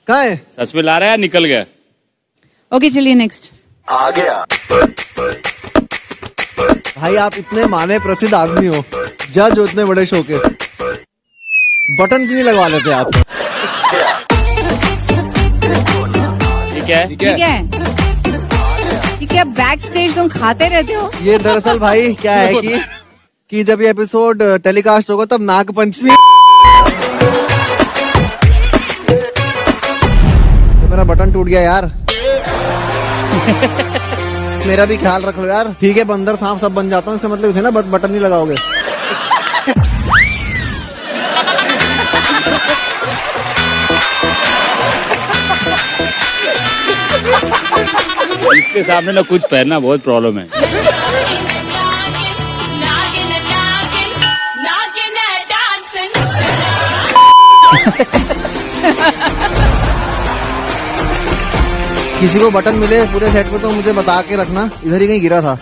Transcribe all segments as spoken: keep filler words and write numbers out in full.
कहाँ है? सच में ला रहा है, निकल गया। ओके चलिए नेक्स्ट। आ गया। भाई आप इतने माने प्रसिद्ध आदमी हो, जज हो इतने बड़े शो के, बटन क्यों नहीं लगवा लेते आप? ठीक है ठीक है ठीक है। बैक स्टेज तुम खाते रहते हो। ये दरअसल भाई क्या है कि कि जब ये एपिसोड टेलीकास्ट होगा तब नाग पंचमी, तो मेरा बटन टूट गया यार। मेरा भी ख्याल रख लो यार। ठीक है, बंदर सांप सब बन जाता हूँ, इसका मतलब है ना बटन नहीं लगाओगे। इसके सामने ना कुछ पहनना बहुत प्रॉब्लम है। किसी को बटन मिले पूरे सेट में तो मुझे बता के रखना, इधर ही कहीं गिरा था।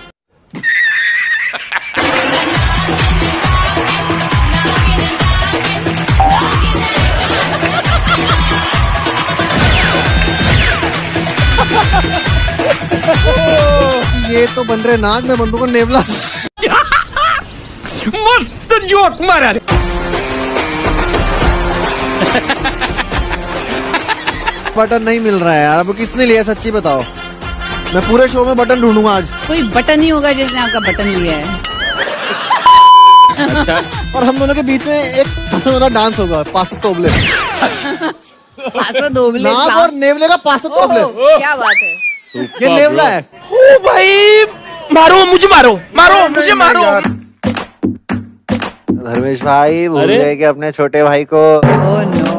ये तो बन रहे नाग में बंदूक को नेवला। मस्त जोक मारा। बटन नहीं मिल रहा है यार, अब किसने लिया सच्ची बताओ। मैं पूरे शो में बटन ढूंढूंगा आज। कोई बटन ही होगा जिसने आपका बटन लिया है। अच्छा। और हम दोनों के बीच में एक फंसे वाला डांस होगा, पास तोबले। पासो दोबले नाग और नेवले का पास तोबले। क्या बात है। ये नेवला है। ओ भाई मारो मुझे, मारो मारो मुझे, मारो। धर्मेश भाई भूल गए कि अपने छोटे भाई को। Oh no.